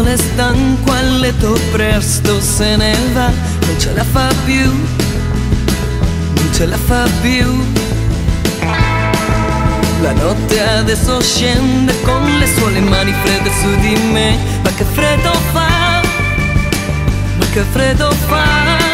sole stanco a letto presto se ne va, non ce la fa più, non ce la fa più. La notte adesso scende con le sue mani fredde su di me, ma che freddo fa, ma che freddo fa.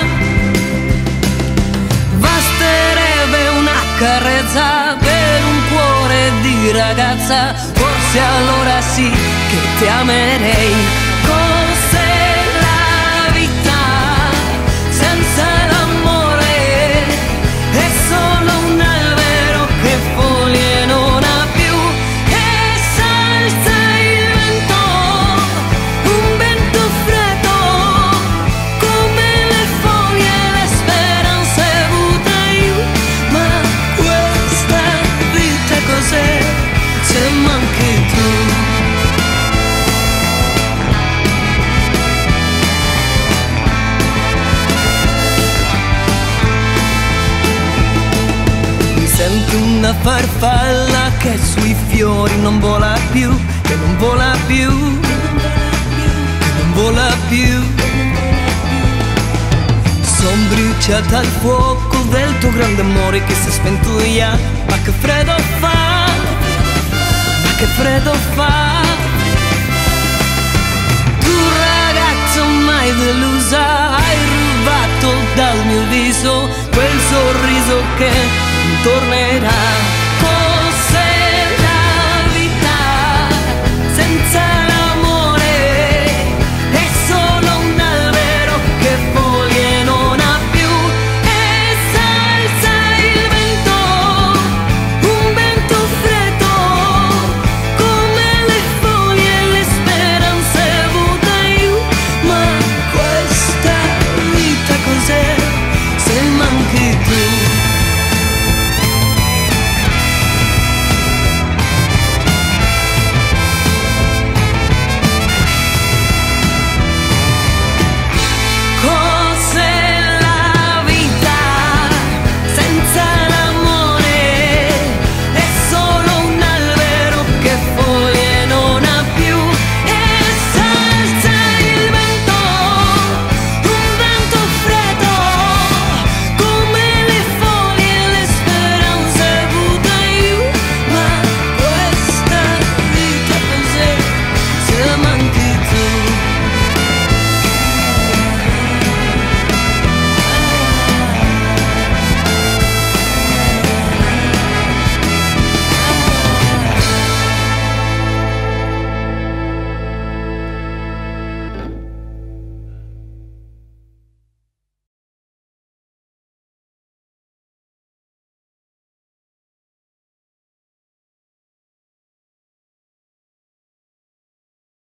Basterebbe una carezza per un cuore di ragazza, forse allora sì che ti amerei. Cos'è la vita senza l'amore? È solo un albero che foglie non ha più, e salta il vento, un vento freddo, come le foglie, le speranze butta giù. Ma questa vita cos'è se manchi tu? Sento una farfalla che sui fiori non vola più, che non vola più, che non vola più. Son bruciata al fuoco del tuo grande amore che si è spento via, ma che freddo fa, ma che freddo fa. Tu ragazzo mai delusa, hai rubato dal mio viso quel sorriso che tornerà.